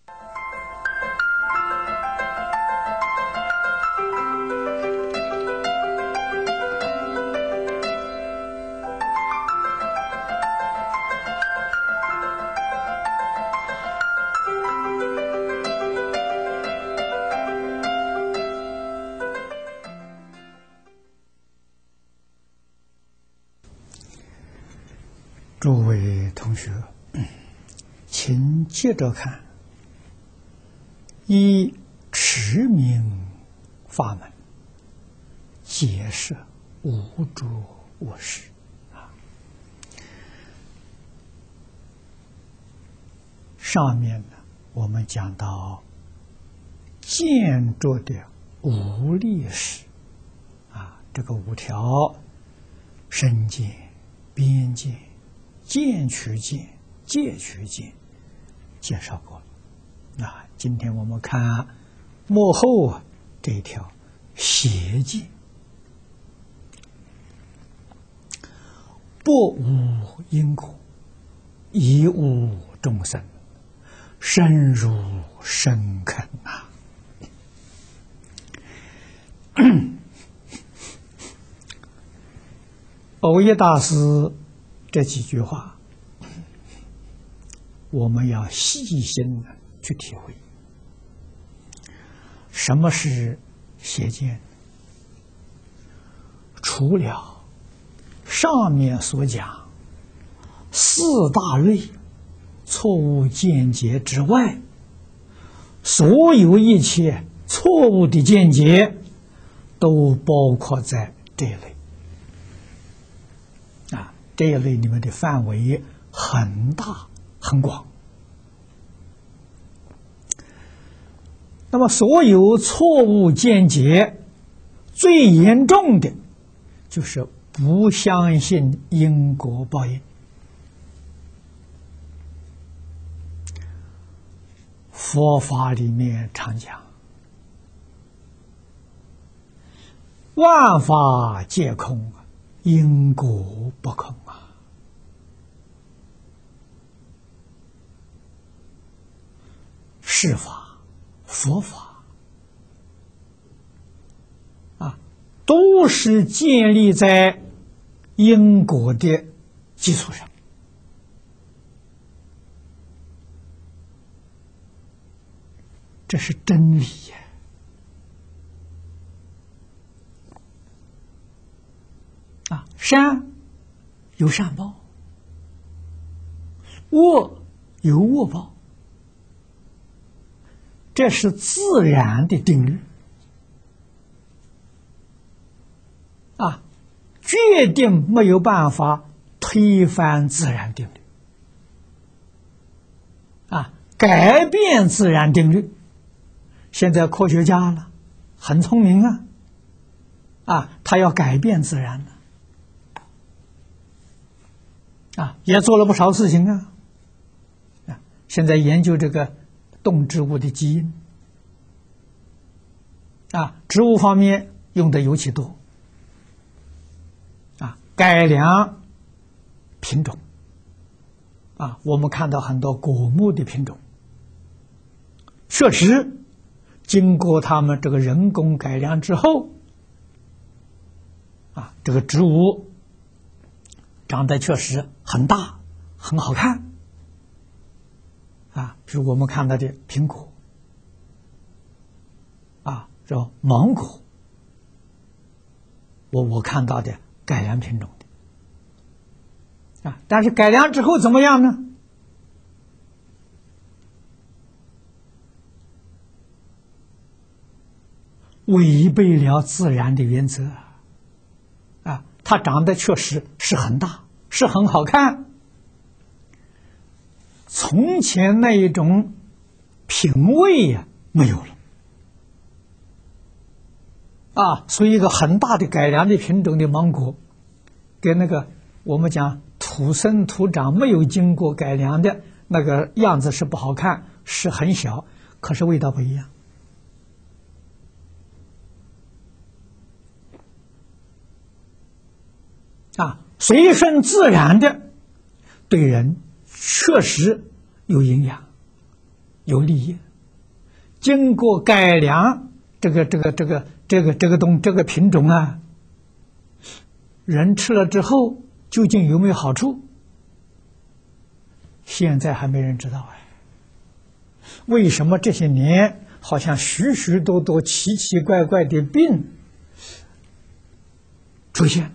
诸位同学，请接着看依持名法门，解释无诸我识上面呢，我们讲到见着的无力识这个五条身见、边见、见取见、戒取见介绍过了。今天我们看幕后这一条邪见，不无因果，亦无众生，深入深坑藕益大师这几句话，我们要细心的去体会。什么是邪见？除了上面所讲四大类错误见解之外，所有一切错误的见解都包括在这一类。这一类里面的范围很大很广。那么所有错误见解最严重的就是不相信因果报应。佛法里面常讲万法皆空，因果不空是法、佛法都是建立在因果的基础上。这是真理善有善报，恶有恶报，这是自然的定律决定没有办法推翻自然定律改变自然定律。现在科学家了很聪明他要改变自然也做了不少事情现在研究这个动植物的基因植物方面用的尤其多改良品种我们看到很多果木的品种确实经过他们这个人工改良之后这个植物长得确实很大很好看比如我们看到的苹果叫芒果，我看到的改良品种的但是改良之后怎么样呢？违背了自然的原则它长得确实是很大是很好看，从前那一种品味没有了所以一个很大的改良的品种的芒果跟那个我们讲土生土长没有经过改良的那个样子是不好看，是很小，可是味道不一样随顺自然的对人确实有营养有利益，经过改良，这个品种啊，人吃了之后究竟有没有好处？现在还没人知道哎。为什么这些年好像许许多多奇奇怪怪的病出现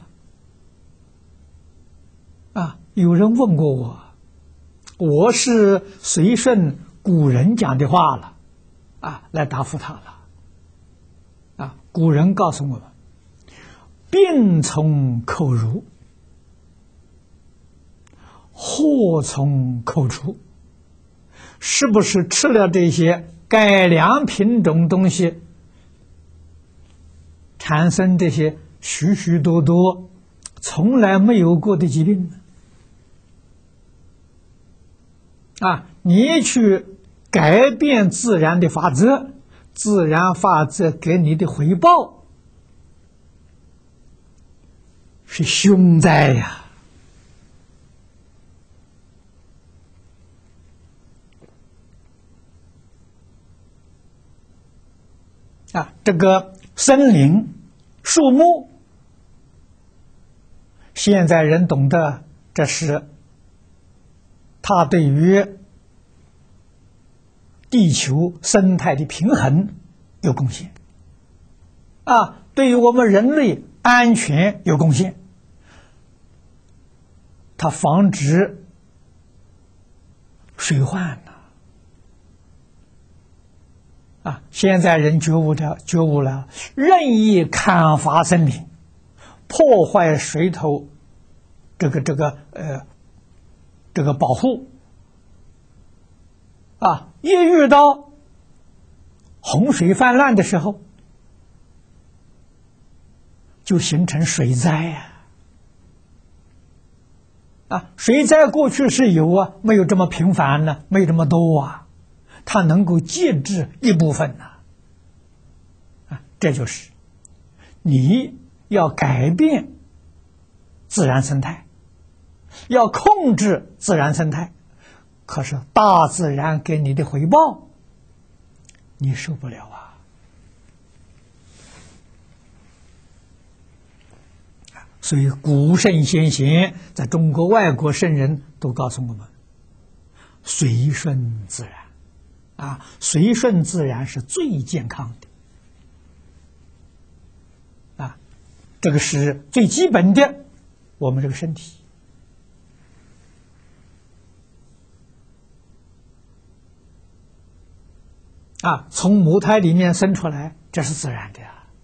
了？啊，有人问过我，我是随顺古人讲的话了，啊，来答复他了。啊，古人告诉我们，病从口入，祸从口出。是不是吃了这些改良品种东西，产生这些许许多多从来没有过的疾病呢？啊，你去改变自然的法则，自然法则给你的回报是凶灾呀！啊，这个森林、树木，现在人懂得，这是它对于地球生态的平衡有贡献，啊，对于我们人类安全有贡献，它防止水患呢。啊，现在人觉悟了，任意砍伐森林，破坏水土这个保护，啊，一遇到洪水泛滥的时候，就形成水灾呀！啊，水灾过去是有啊，没有这么频繁呢，没有这么多啊。它能够节制一部分呐，啊，这就是你要改变自然生态，要控制自然生态，可是大自然给你的回报，你受不了啊！所以古圣先贤，在中国外国圣人都告诉我们，随顺自然。啊，随顺自然是最健康的，啊，这个是最基本的，我们这个身体，啊，从母胎里面生出来，这是自然的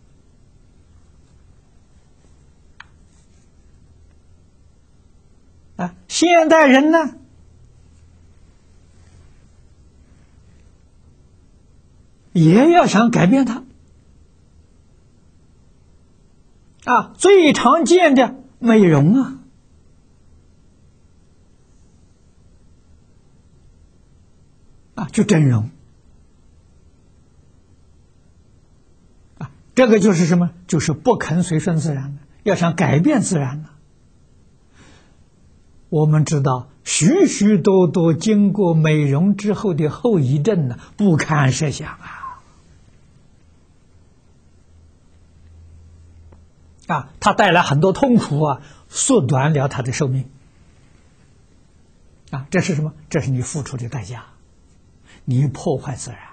啊，现代人呢？也要想改变它，啊，最常见的美容啊，就整容，啊，这个就是什么？就是不肯随顺自然的，要想改变自然的。我们知道，许许多多经过美容之后的后遗症呢，不堪设想啊。啊，它带来很多痛苦啊，缩短了它的寿命。啊，这是什么？这是你付出的代价，你破坏自然。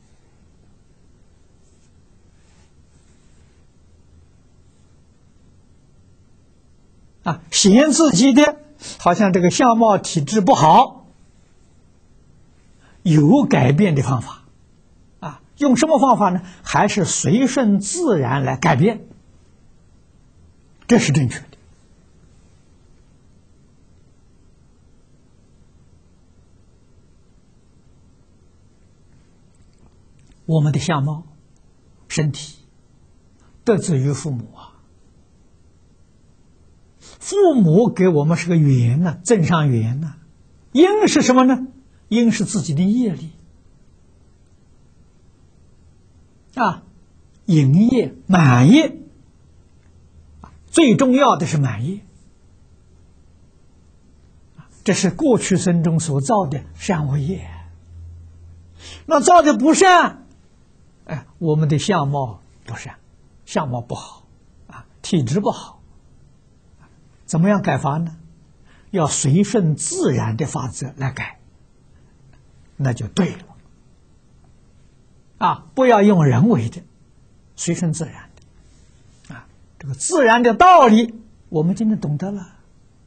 啊，嫌自己的好像这个相貌体质不好，有改变的方法。啊，用什么方法呢？还是随顺自然来改变。这是正确的。我们的相貌、身体得自于父母啊，父母给我们是个缘呐，增上缘呐。因是什么呢？因是自己的业力啊，营业、满业。最重要的是满业，这是过去生中所造的善恶业。 那造的不善，哎，我们的相貌不善，相貌不好啊，体质不好，怎么样改法呢？要随顺自然的法则来改，那就对了啊！不要用人为的，随顺自然的啊！这个自然的道理，我们今天懂得了。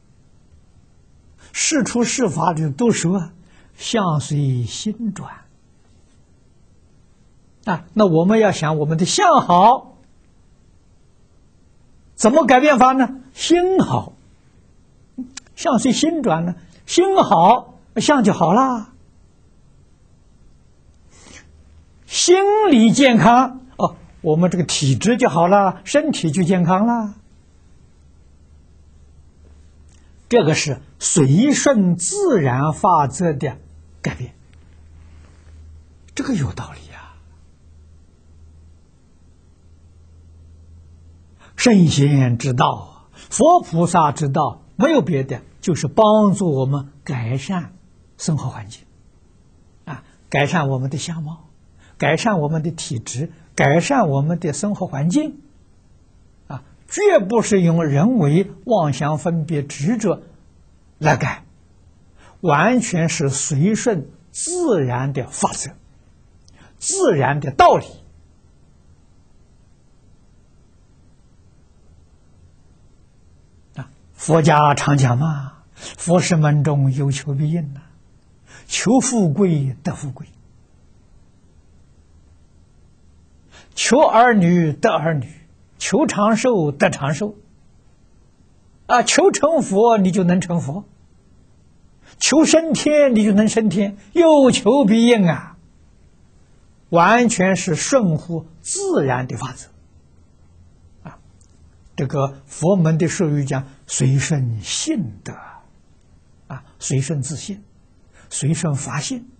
事出事法里都说相随心转啊，那我们要想我们的相好，怎么改变法呢？心好，相随心转呢，心好，相就好啦。心理健康哦，我们这个体质就好了，身体就健康了。这个是随顺自然法则的改变，这个有道理呀。圣贤之道，佛菩萨之道，没有别的，就是帮助我们改善生活环境，啊，改善我们的相貌，改善我们的体质，改善我们的生活环境，啊，绝不是用人为妄想分别执着来改，完全是随顺自然的法则，自然的道理。啊，佛家常讲嘛，佛事门中有求必应呐，求富贵得富贵，求儿女得儿女，求长寿得长寿。啊，求成佛你就能成佛，求升天你就能升天，有求必应啊，完全是顺乎自然的法则啊。这个佛门的术语讲随顺性德啊，随顺自性，随顺法性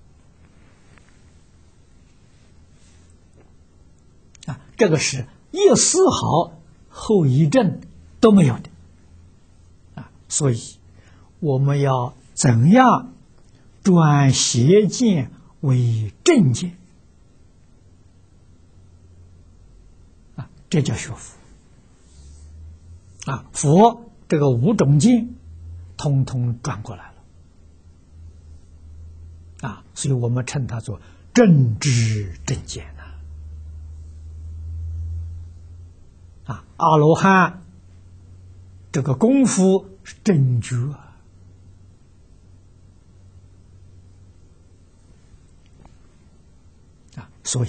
啊，这个是一丝毫后遗症都没有的。所以我们要怎样转邪见为正见啊？这叫学佛啊！佛这个五种见通通转过来了啊！所以我们称它做正知正见啊！阿罗汉这个功夫是正觉啊，所以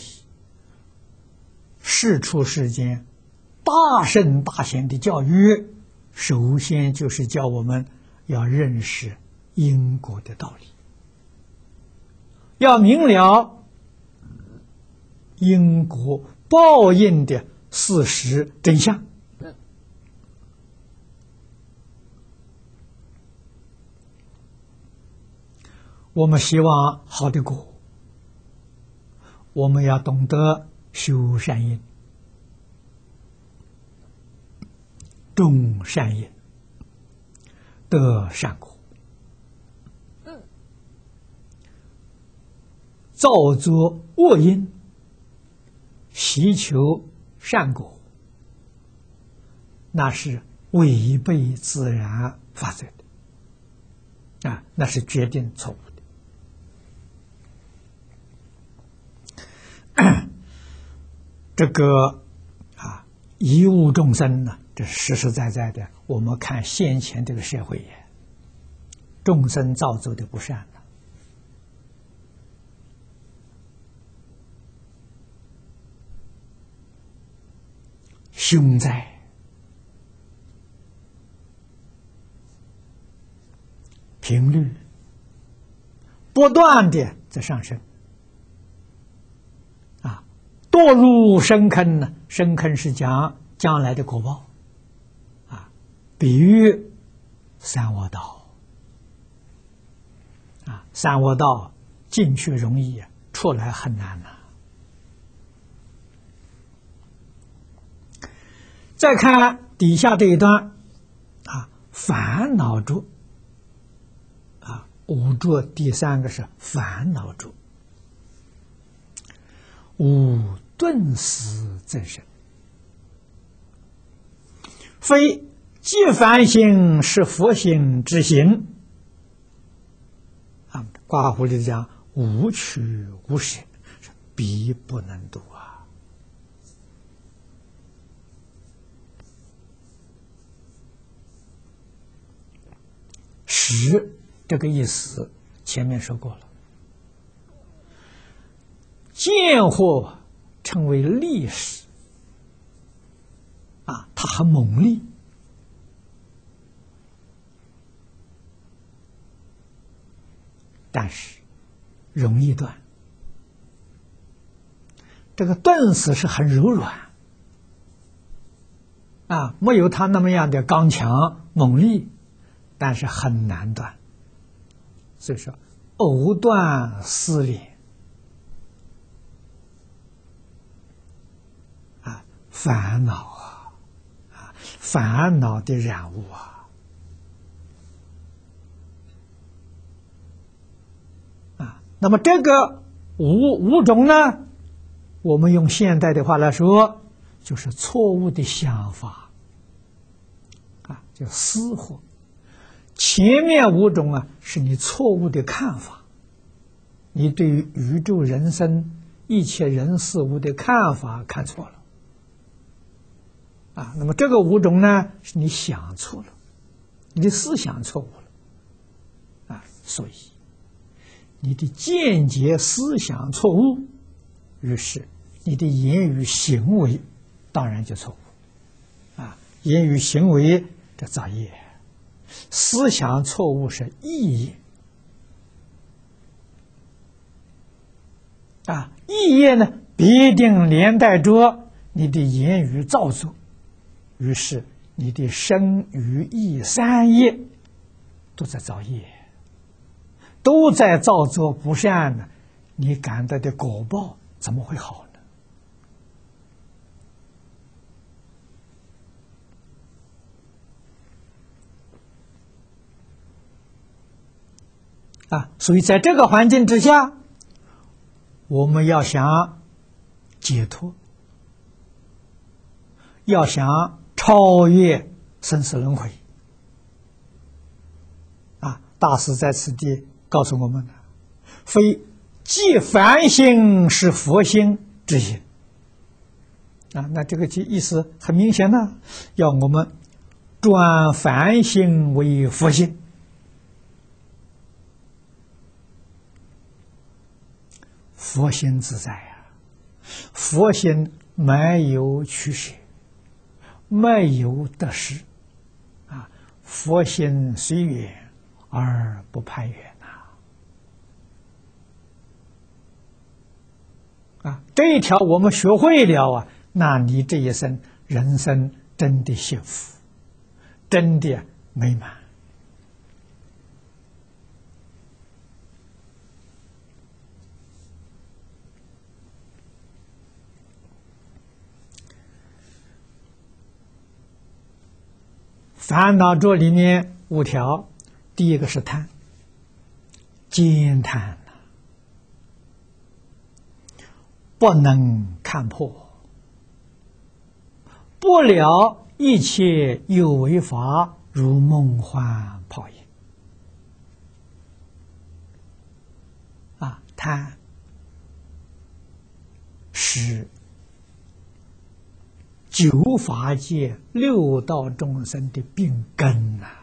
世出世间大圣大贤的教育，首先就是教我们要认识因果的道理，要明了因果报应的事实真相。我们希望好的果，我们要懂得修善因，种善因，得善果，造作恶因，习求善果，那是违背自然法则的啊，那是决定错误的。这个啊，一物众生呢，这实实在在的，我们看先前这个社会也，众生造作的不善了，凶灾，频率不断的在上升。堕入深坑呢？深坑是讲将来的果报，啊，比喻三恶道，啊，三恶道进去容易，出来很难呐。再看底下这一段，啊，烦恼住，啊，五住第三个是烦恼住。 无顿思增生，非即凡行是佛性之行。啊，挂胡里讲无取无舍，必不能度啊。识这个意思前面说过了，见惑称为力识啊，它很猛烈，但是容易断。这个顿死是很柔软啊，没有它那么样的刚强猛烈，但是很难断。所以说藕断丝连啊，烦恼啊，烦恼的染污啊，那么这个五种呢，我们用现代的话来说，就是错误的想法啊，叫私惑。前面五种啊，是你错误的看法，你对于宇宙人生一切人事物的看法看错了啊。那么这个五种呢，是你想错了，你的思想错误了啊，所以你的见解思想错误，于是你的言语行为当然就错误啊。言语行为这造业，思想错误是意业啊，意业呢必定连带着你的言语造作，于是你的身语意三业都在造业，都在造作不善呢，你感到的果报怎么会好呢？啊，所以在这个环境之下，我们要想解脱，要想超越生死轮回啊，大师在此地告诉我们，非即凡行是佛心之行啊。那这个意思很明显呢，要我们转凡行为佛心。佛心自在啊，佛心没有取舍，没有得失啊，佛心随缘而不攀缘啊，这一条我们学会了啊，那你这一生人生真的幸福，真的美满。烦恼这里面五条，第一个是贪，坚贪不能看破，不了一切有为法，如梦幻泡影啊，贪是九法界六道众生的病根呐。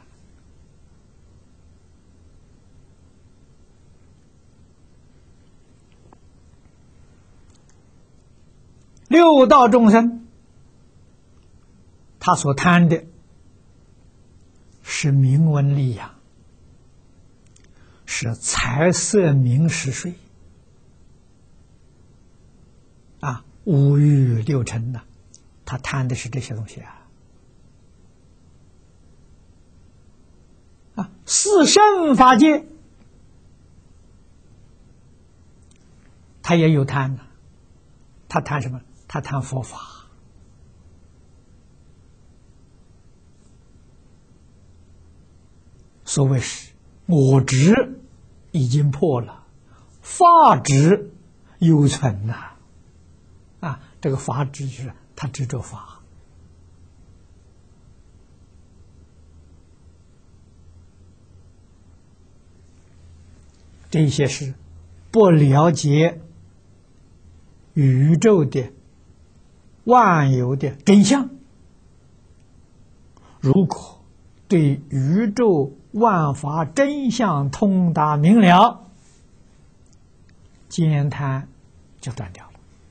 六道众生，他所贪的是名闻利养，是财色名食睡啊，五欲六尘呐，他贪的是这些东西啊。四圣法界，他也有贪呐，他贪什么？他贪佛法。所谓是我执已经破了，法执犹存呐。 啊，这个法执就是他执着法。这些是不了解宇宙的万有的真相。如果对宇宙万法真相通达明了，慳贪就断掉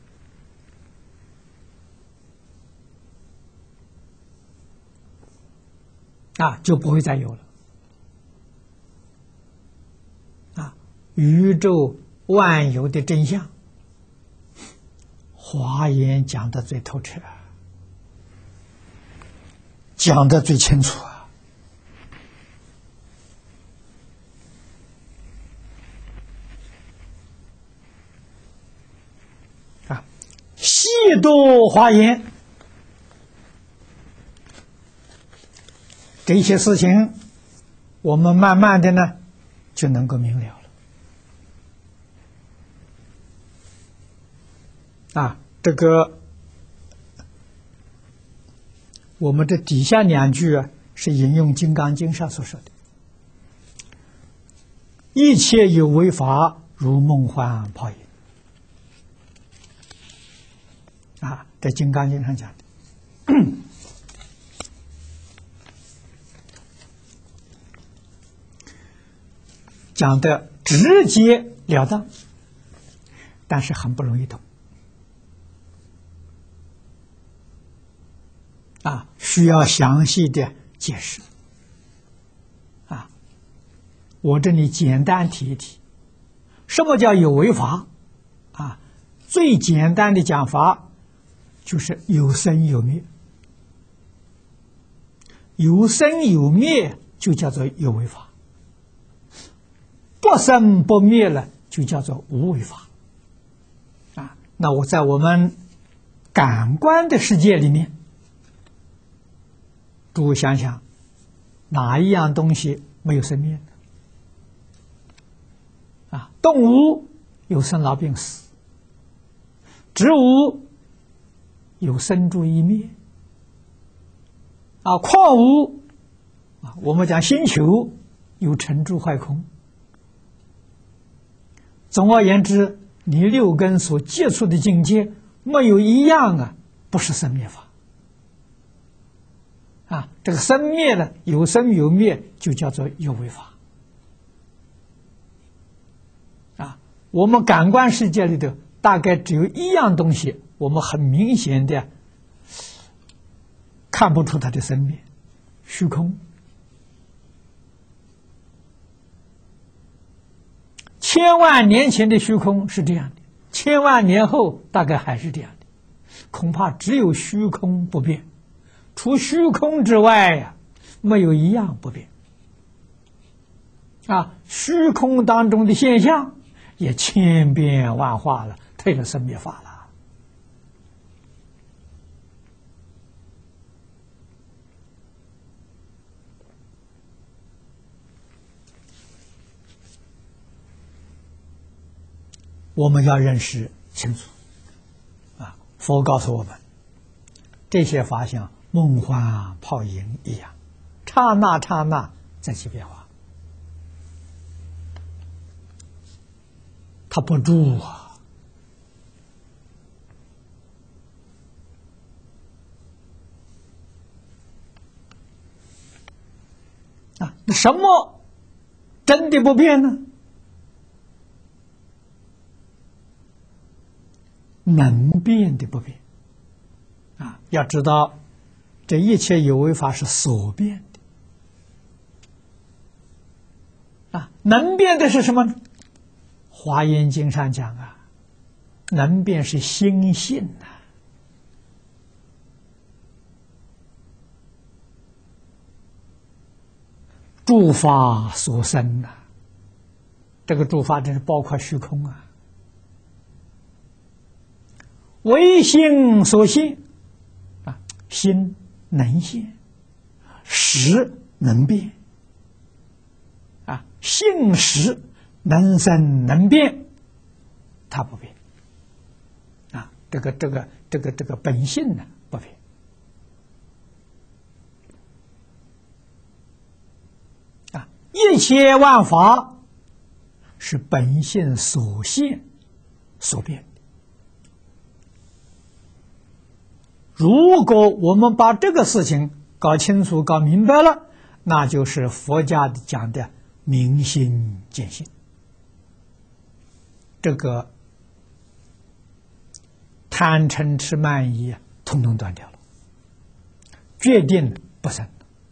了，啊，就不会再有了。啊，宇宙万有的真相，华严讲得最透彻，讲得最清楚啊！啊，细读华严，这些事情，我们慢慢的呢就能够明了了。啊，这个我们这底下两句啊，是引用《金刚经》上所说的：“一切有为法，如梦幻泡影。”啊，在《金刚经》上讲的，讲的直截了当，但是很不容易懂。啊，需要详细的解释。啊，我这里简单提一提，什么叫有为法？啊，最简单的讲法就是有生有灭，有生有灭就叫做有为法，不生不灭了就叫做无为法。啊，那我在我们感官的世界里面，诸位想想，哪一样东西没有生灭呢？啊，动物有生老病死，植物有生住异灭，啊，矿物啊，我们讲星球有成住坏空。总而言之，你六根所接触的境界，没有一样啊不是生灭法。啊，这个生灭呢，有生有灭，就叫做有为法。啊，我们感官世界里头，大概只有一样东西，我们很明显的看不出它的生灭，虚空。千万年前的虚空是这样的，千万年后大概还是这样的，恐怕只有虚空不变。除虚空之外呀，没有一样不变。啊，虚空当中的现象也千变万化了，退了生灭法了。我们要认识清楚。啊，佛告诉我们，这些法相梦幻泡影一样，刹那刹那在起变化，它不住啊！啊，那什么真的不变呢？能变的不变。啊，要知道，这一切有为法是所变的。啊，能变的是什么呢？华严经上讲啊，能变是心性呐。诸法所生呐，这个诸法真是包括虚空啊。唯心所现啊，心能现，识能变啊，性识能生能变，它不变啊。 这个本性呢不变。一切万法是本性所现所变的。如果我们把这个事情搞清楚、搞明白了，那就是佛家讲的明心见性。这个贪嗔痴慢疑统统断掉了，决定不生。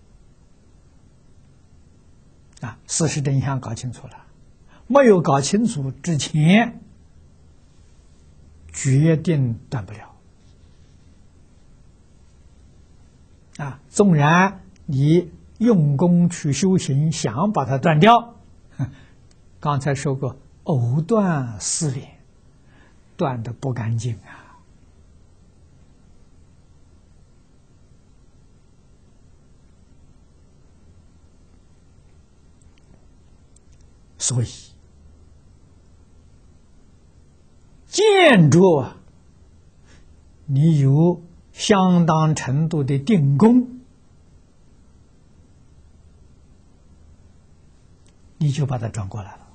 事实真相搞清楚了，没有搞清楚之前，决定断不了。纵然你用功去修行，想把它断掉，刚才说过，藕断丝连，断得不干净啊。所以，见着你有相当程度的定功，你就把它转过来了。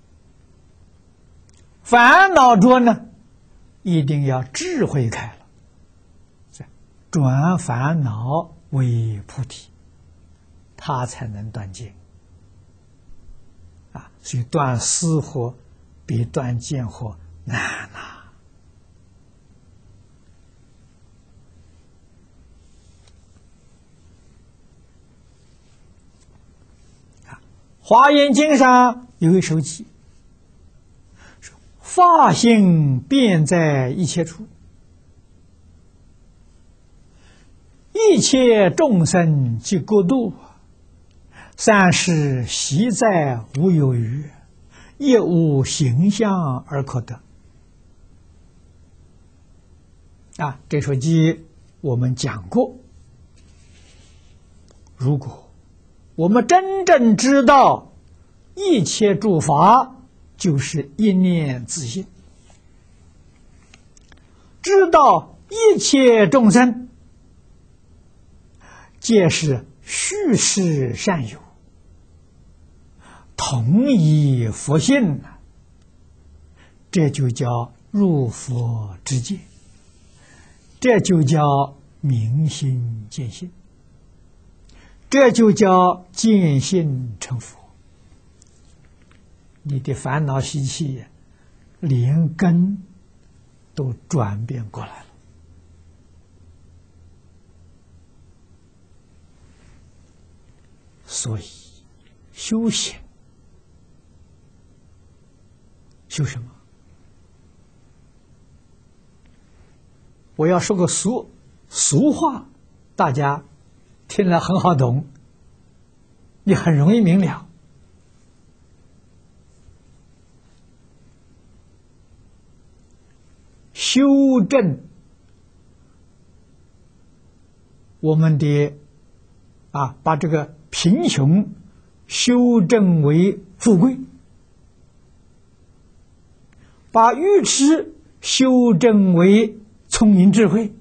烦恼着呢，一定要智慧开了，转烦恼为菩提，它才能断见。所以断私惑比断见惑难呐。华严经上有一首偈，说法性遍在一切处，一切众生即国度，三世悉在无有余，亦无形象而可得。这首偈我们讲过，如果我们真正知道一切诸法就是一念自性，知道一切众生皆是虚实善有，同一佛性，这就叫入佛之见，这就叫明心见性，这就叫见性成佛。你的烦恼习气连根都转变过来了。所以修行修什么？我要说个俗话，大家听了很好懂，你很容易明了。修正我们的把这个贫穷修正为富贵，把愚痴修正为聪明智慧，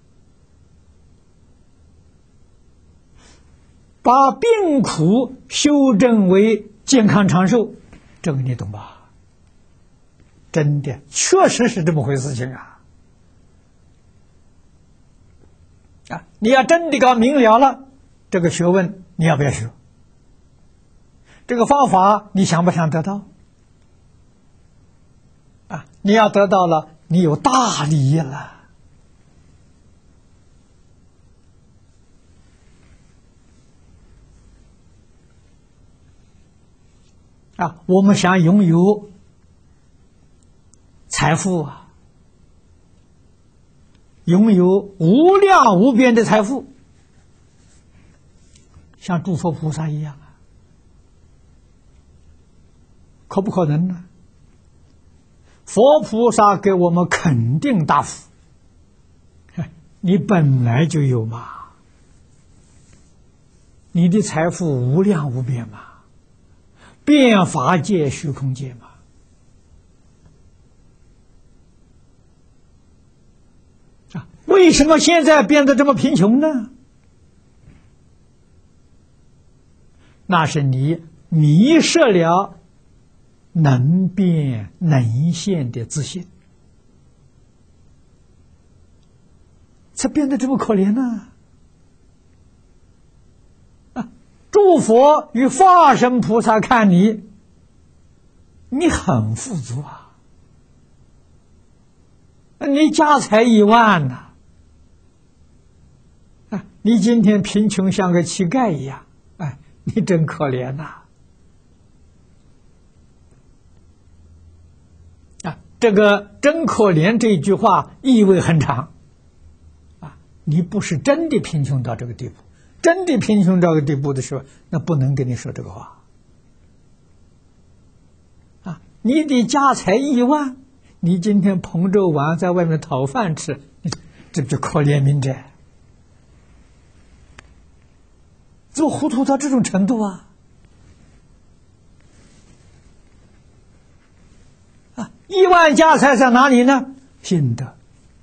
把病苦修正为健康长寿，这个你懂吧？真的，确实是这么回事情你要真的搞明了了，这个学问你要不要学？这个方法你想不想得到？你要得到了，你有大利益了。我们想拥有财富拥有无量无边的财富，像诸佛菩萨一样可不可能呢？佛菩萨给我们肯定答复，你本来就有嘛，你的财富无量无边嘛，遍法界、虚空界嘛。 为什么现在变得这么贫穷呢？那是你迷失了能变能现的自信，才变得这么可怜呢。诸佛与化身菩萨看你，你很富足啊，你家财1万呐，你今天贫穷像个乞丐一样，你真可怜呐！这个真可怜这一句话意味很长你不是真的贫穷到这个地步，真的贫穷到这个地步的时候，那不能跟你说这个话你的家财1万，你今天捧着碗在外面讨饭吃，这不就可怜悯者？怎么糊涂到这种程度1万家财在哪里呢？心得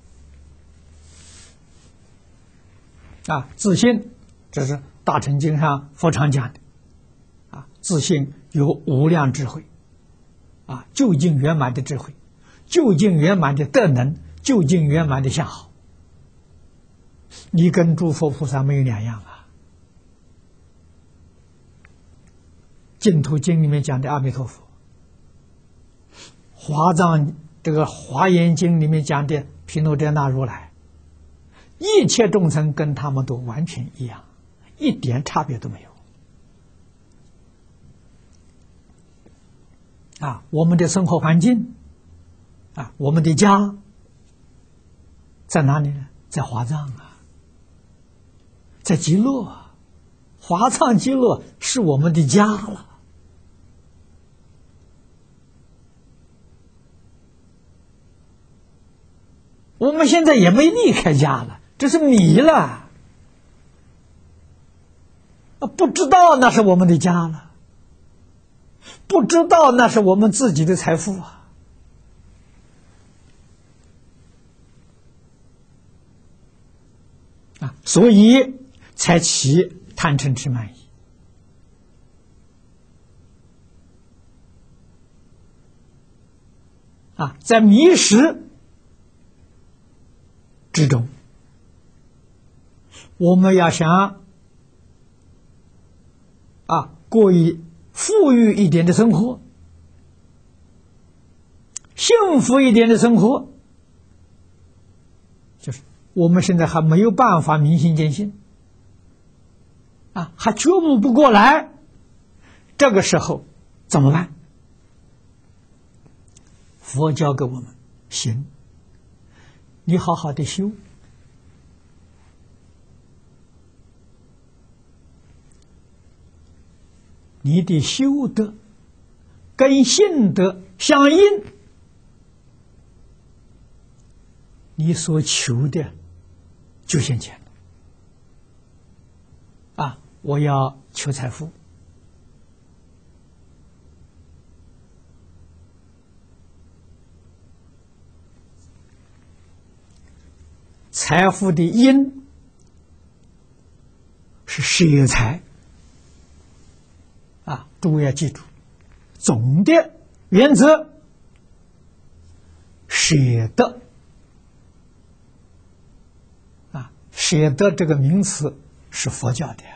自信，这是大乘经上佛常讲的自信有无量智慧究竟圆满的智慧，究竟圆满的德能，究竟圆满的相好，你跟诸佛菩萨没有两样净土经里面讲的阿弥陀佛，华严经里面讲的毗卢遮那如来，一切众生跟他们都完全一样，一点差别都没有我们的生活环境我们的家在哪里呢？在华藏在极乐华藏极乐是我们的家了。我们现在也没离开家了，这是迷了不知道那是我们的家了，不知道那是我们自己的财富所以才起贪嗔痴慢疑在迷失之中，我们要想过富裕一点的生活，幸福一点的生活，就是我们现在还没有办法明心见性还觉悟不过来，这个时候怎么办？佛教给我们行，你好好的修，你的修德跟信德相应，你所求的就现前我要求财富，财富的因是舍财诸位要记住，总的原则舍得舍得这个名词是佛教的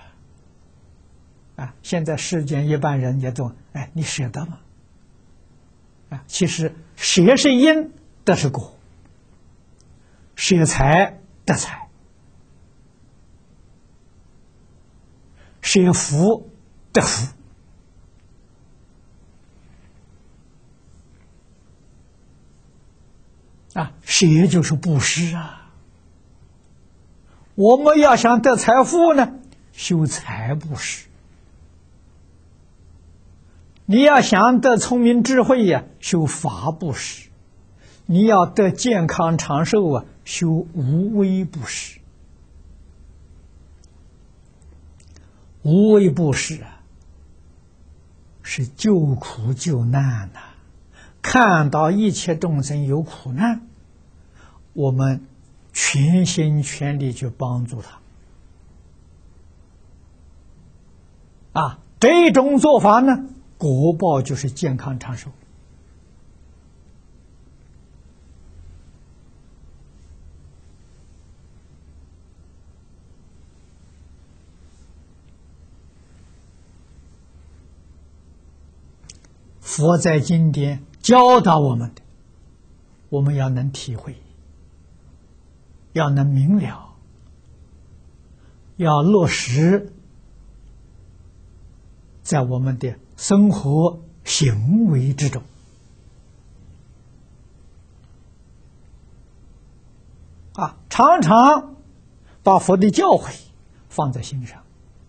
现在世间一般人也都你舍得吗？其实舍是因，得是果，舍财得财，舍福得福舍就是布施我们要想得财富呢，修财布施；你要想得聪明智慧修法布施；你要得健康长寿修无为布施。无为布施是救苦救难看到一切众生有苦难，我们全心全力去帮助他。这种做法呢，果报就是健康长寿。佛在经典教导我们的，我们要能体会，要能明了，要落实在我们的生活行为之中。常常把佛的教诲放在心上，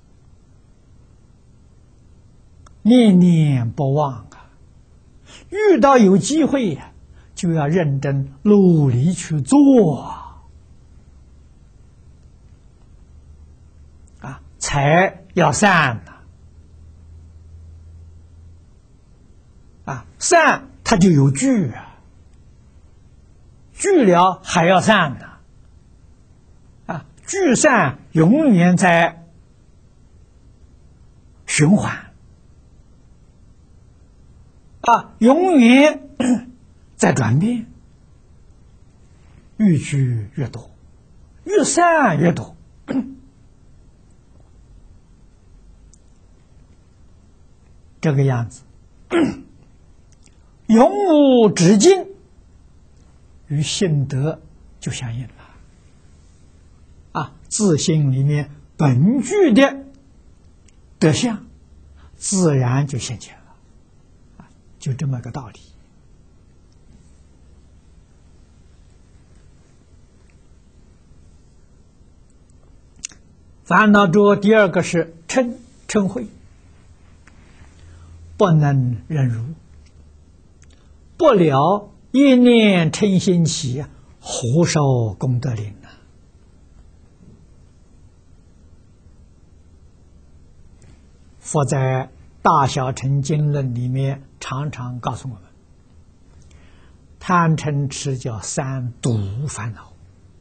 念念不忘遇到有机会就要认真努力去做财要散散它就有聚聚了还要散聚散永远在循环永远在转变，越聚越多，越散越多。这个样子永无止境，与性德就相应了自性里面本具的德相自然就现前了就这么个道理。烦恼中第二个是嗔恚，不能忍辱，不了一念嗔心起，何受功德林佛在《大小乘经论》里面常常告诉我们，贪嗔痴叫三毒烦恼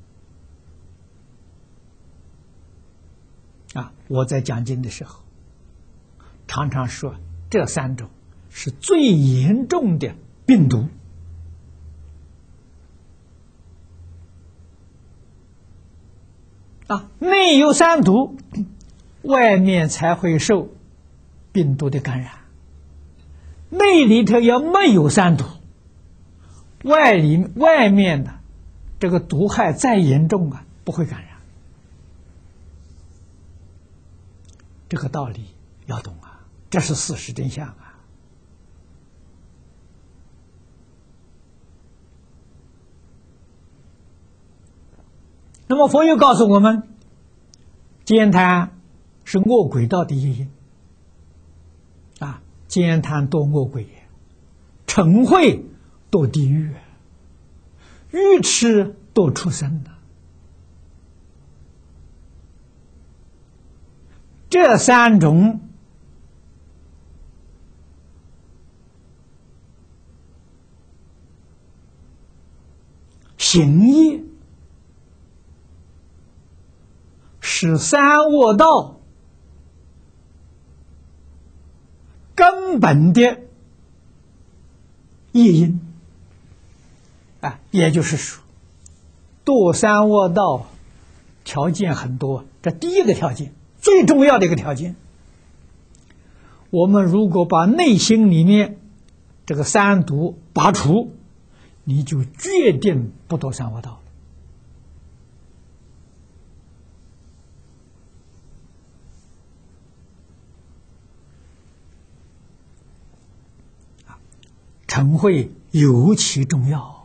我在讲经的时候常常说，这三种是最严重的病毒内有三毒，外面才会受病毒的感染。内里头要没有三毒，外面的这个毒害再严重不会感染。这个道理要懂这是事实真相那么佛又告诉我们，奸贪是恶鬼道的业因奸贪堕恶鬼，嗔恚堕地狱，愚痴堕畜生这三种行业是三恶道根本的业因也就是说，堕三恶道条件很多，这第一个条件，最重要的一个条件，我们如果把内心里面这个三毒拔除，你就决定不堕三恶道嗔恚尤其重要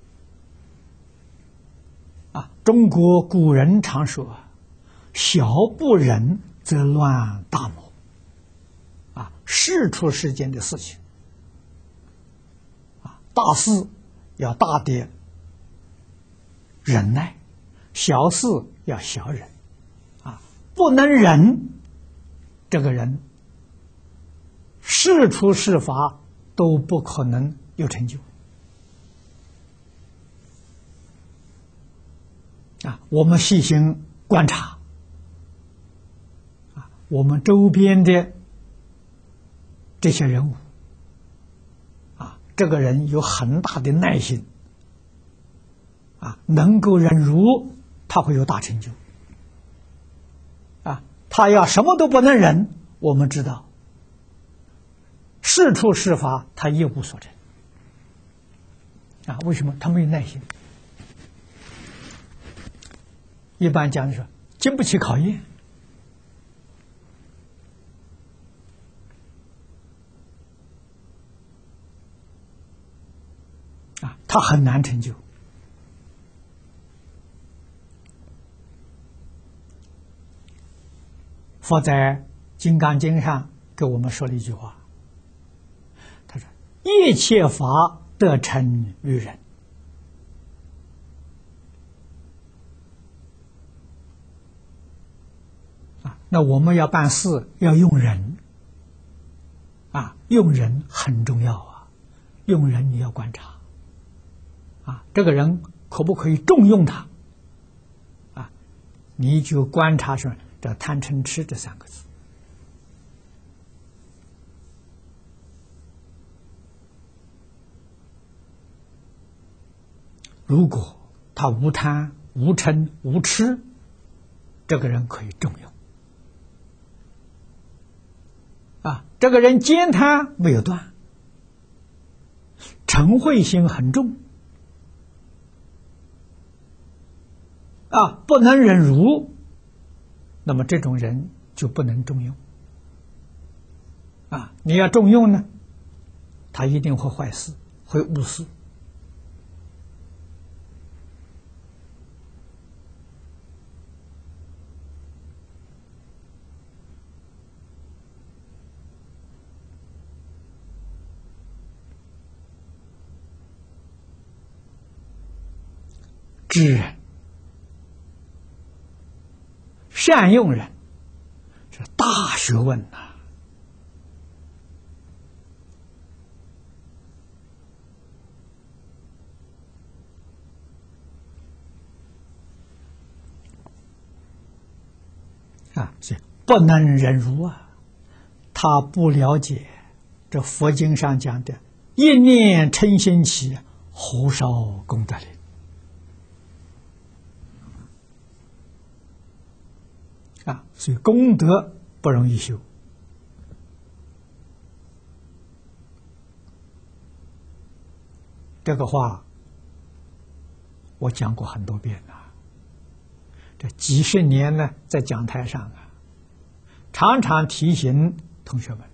中国古人常说小不忍则乱大谋事出世间的事情大事要大的忍耐，小事要小忍不能忍，这个人事出事发都不可能有成就我们细心观察我们周边的这些人物这个人有很大的耐心能够忍辱，他会有大成就他要什么都不能忍，我们知道是处是法他一无所成为什么？他没有耐心。一般讲说经不起考验他很难成就。佛在《金刚经》上给我们说了一句话，他说：“一切法得成于人。”那我们要办事要用人用人很重要用人你要观察这个人可不可以重用他你就观察说这贪嗔痴这三个字。如果他无贪无嗔无痴，这个人可以重用这个人奸贪没有断，嗔恚心很重不能忍辱，那么这种人就不能重用你要重用呢，他一定会坏事，会误事。知人善用人是大学问所以不能忍辱他不了解这佛经上讲的一念嗔心起，何少功德林所以功德不容易修。这个话我讲过很多遍这几十年呢，在讲台上常常提醒同学们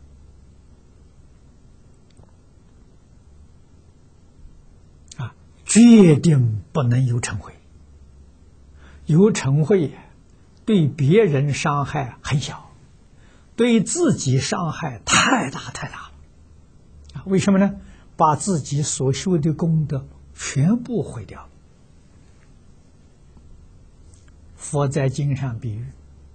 决定不能有嗔恚，有嗔恚对别人伤害很小，对自己伤害太大太大了为什么呢？把自己所修的功德全部毁掉了。佛在经上比喻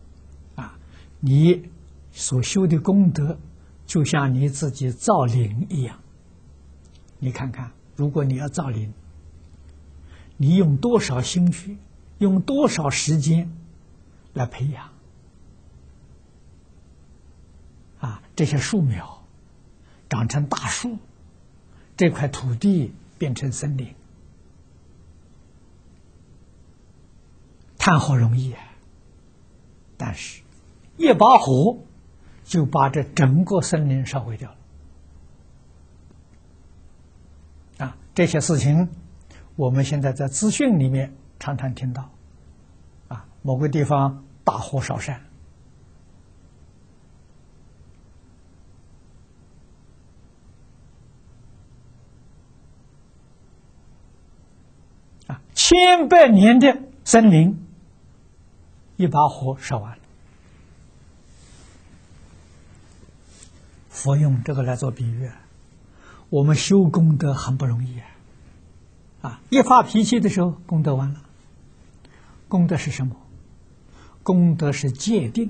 你所修的功德就像你自己造林一样。你看看，如果你要造林，你用多少心血，用多少时间来培养这些树苗长成大树，这块土地变成森林，谈何容易但是一把火就把这整个森林烧毁掉了这些事情我们现在在资讯里面常常听到某个地方大火烧山千百年的森林一把火烧完了。佛用这个来做比喻我们修功德很不容易一发脾气的时候功德完了。功德是什么？功德是戒定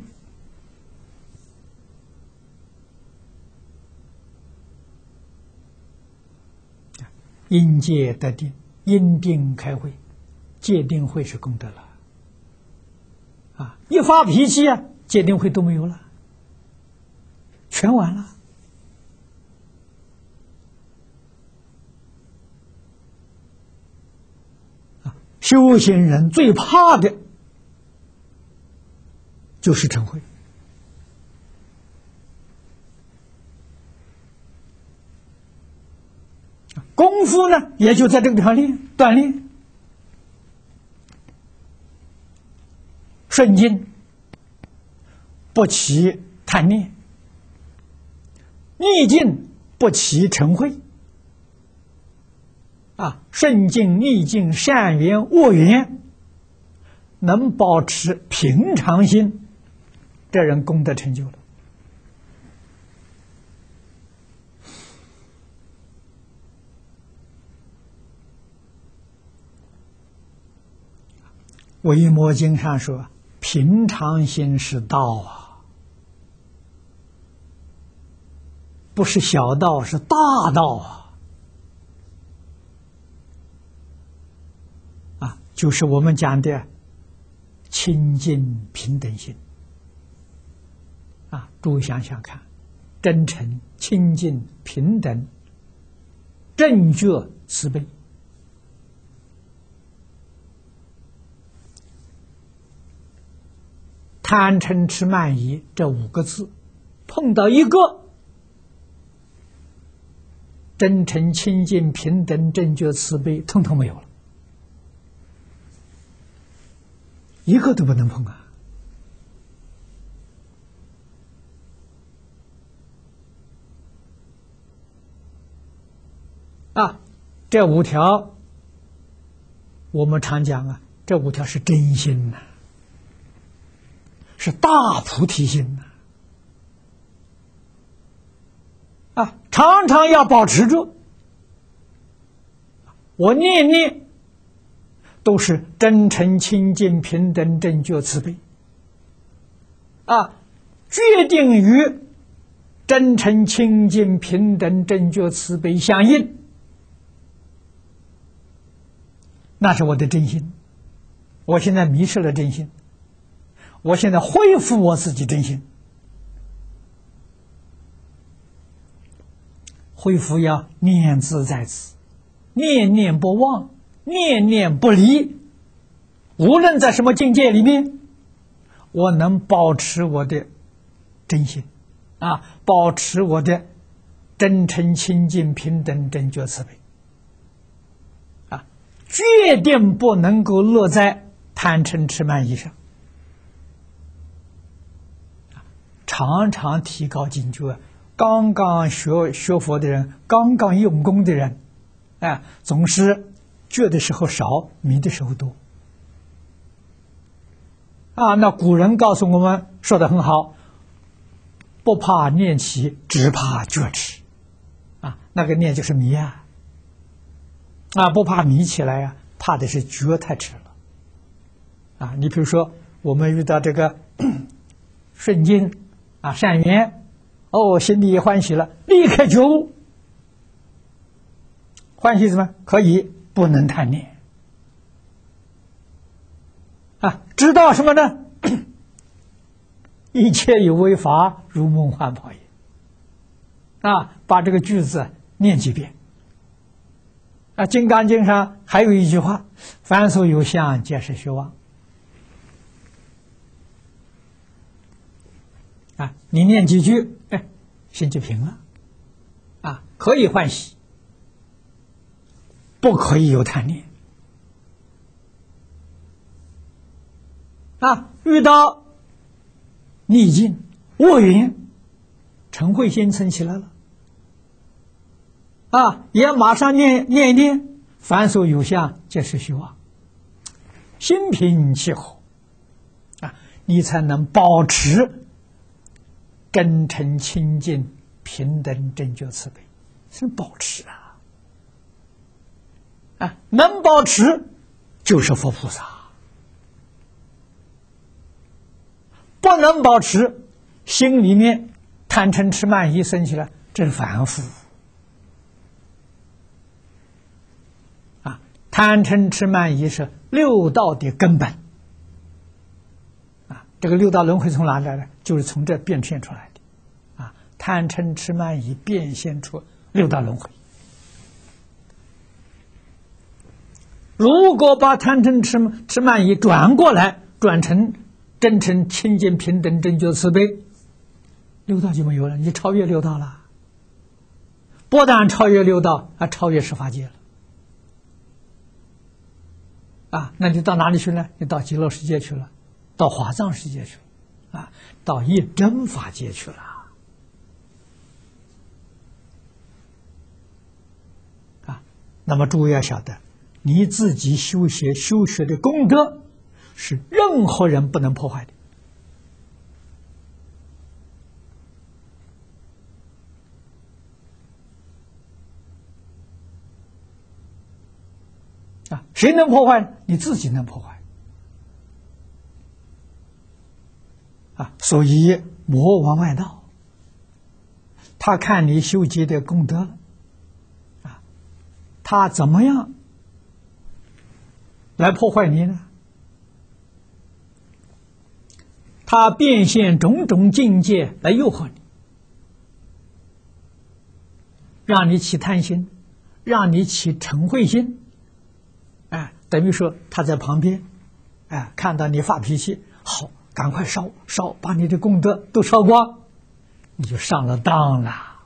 因戒得定，因定开慧， 戒定慧是功德了。一发脾气啊，戒定慧都没有了，全完了。修行人最怕的就是嗔恚。功夫呢，也就在这个地方锻炼。顺境不起贪念，逆境不起嗔恚。顺境、逆境、善缘、恶缘，能保持平常心，这人功德成就了。维摩经上说，平常心是道啊，不是小道，是大道啊。就是我们讲的清净平等心诸位想想看，真诚、清净、平等、正觉、慈悲，贪嗔痴慢疑这5个字，碰到一个真诚、清净、平等、正觉、慈悲，通通没有了。一个都不能碰这5条我们常讲这5条是真心是大菩提心常常要保持住。我念念都是真诚、清净、平等、正觉、慈悲决定于真诚、清净、平等、正觉、慈悲相应，那是我的真心。我现在迷失了真心，我现在恢复我自己真心，恢复要念兹在兹，念念不忘，念念不离。无论在什么境界里面，我能保持我的真心保持我的真诚、清净、平等、正觉、慈悲决定不能够落在贪嗔痴慢疑上。常常提高警觉，刚刚学佛的人，刚刚用功的人总是觉的时候少，迷的时候多那古人告诉我们说得很好，不怕念起，只怕觉迟那个念就是迷不怕迷起来怕的是觉太迟了你比如说我们遇到这个顺境善缘心里也欢喜了，立刻觉悟。欢喜什么？可以不能贪念知道什么呢？一切有为法，如梦幻泡影把这个句子念几遍金刚经上还有一句话，凡所有相，皆是虚妄你念几句心就平了可以欢喜，不可以有贪念遇到逆境恶缘，嗔恚心生起来了也马上念一念，凡所有相，皆是虚妄，心平气和你才能保持真诚、清净、平等、正觉、慈悲，是保持能保持就是佛菩萨，不能保持，心里面贪嗔痴慢疑生起来，这是凡夫贪嗔痴慢疑是六道的根本啊！这个六道轮回从哪来的？就是从这变现出来的啊！贪嗔痴慢疑变现出六道轮回。如果把贪嗔痴慢疑转过来，转成真诚清净平等正觉慈悲，六道就没有了，你超越六道了。不但超越六道，还超越十法界了。啊，那你到哪里去呢？你到极乐世界去了，到华藏世界去了，啊，到一真法界去了。啊，那么诸位要晓得，你自己修学的功德，是任何人不能破坏的。啊，谁能破坏？你自己能破坏。啊，所以魔王外道，他看你修集的功德，啊，他怎么样来破坏你呢？他变现种种境界来诱惑你，让你起贪心，让你起嗔恚心。哎，等于说他在旁边，哎，看到你发脾气，好，赶快烧，把你的功德都烧光，你就上了当了。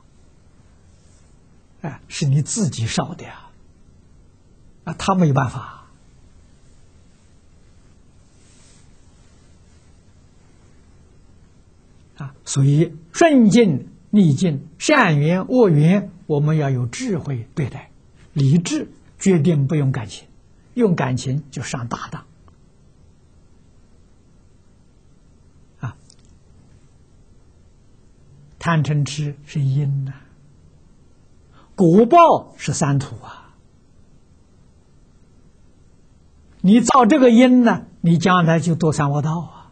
哎，是你自己烧的呀，啊，他没办法。啊，所以顺境逆境，善缘恶缘，我们要有智慧对待，理智决定不用感情。用感情就上大当啊！贪嗔痴是因呐，果报是三途啊。你造这个因呢，你将来就堕三恶道啊！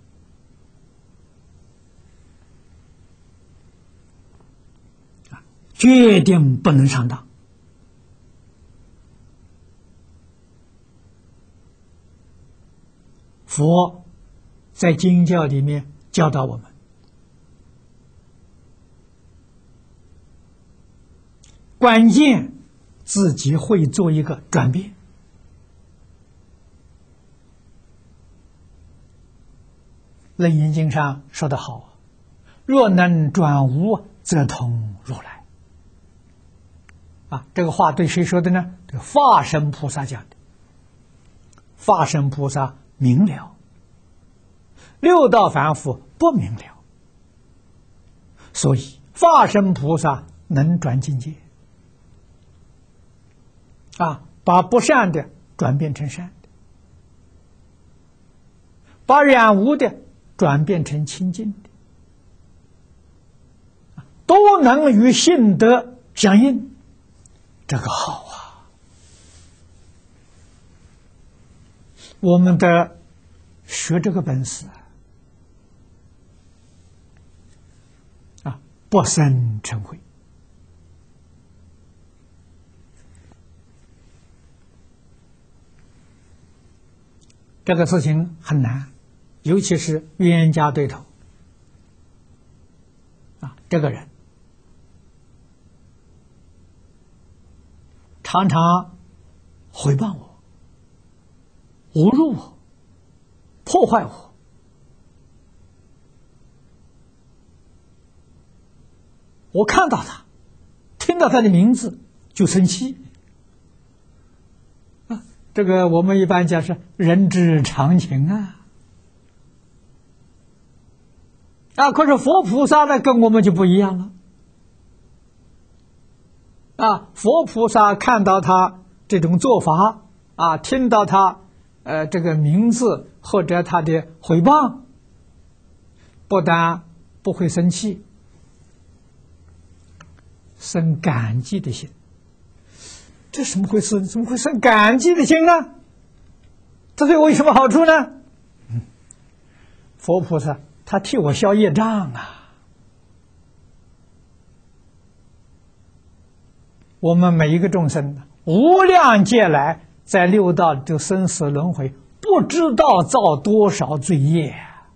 决定不能上当。佛在经教里面教导我们，关键自己会做一个转变。楞严经上说得好，若能转无，则通如来。啊，这个话对谁说的呢？对化身菩萨讲的。化身菩萨明了，六道凡夫不明了，所以化身菩萨能转境界，啊，把不善的转变成善的，把染污的转变成清净的，都能与性德相应，这个好啊！我们的学这个本事啊，不生嗔恚。这个事情很难，尤其是冤家对头啊，这个人常常诽谤我，侮辱我，破坏我，我看到他，听到他的名字就生气啊！这个我们一般讲是人之常情啊。啊，可是佛菩萨呢，跟我们就不一样了。啊，佛菩萨看到他这种做法啊，听到他这个名字或者他的诽谤，不但不会生气，生感激的心。这怎么回事？怎么会生感激的心呢？这对我有什么好处呢？佛菩萨他替我消业障啊！我们每一个众生无量劫来在六道就生死轮回，不知道造多少罪业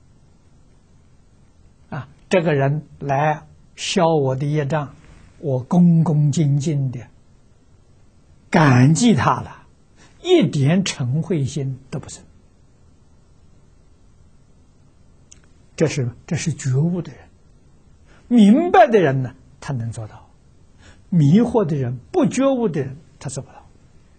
啊！这个人来消我的业障，我恭恭敬敬的感激他了，一点嗔恚心都不生。这是觉悟的人，明白的人呢，他能做到；迷惑的人、不觉悟的人，他做不到。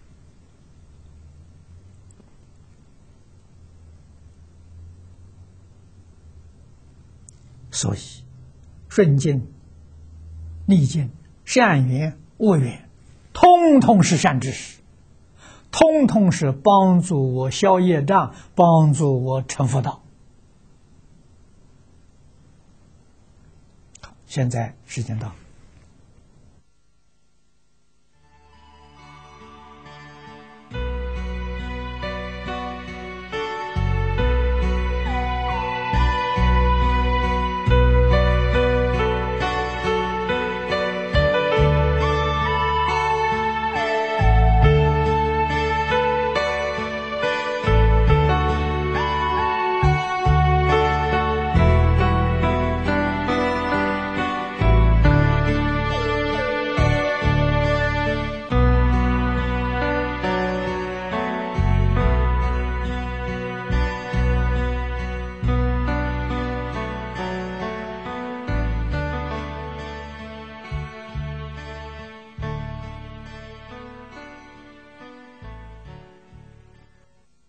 所以，顺境、逆境、善缘、恶缘，通通是善知识，通通是帮助我消业障、帮助我成佛道。现在时间到。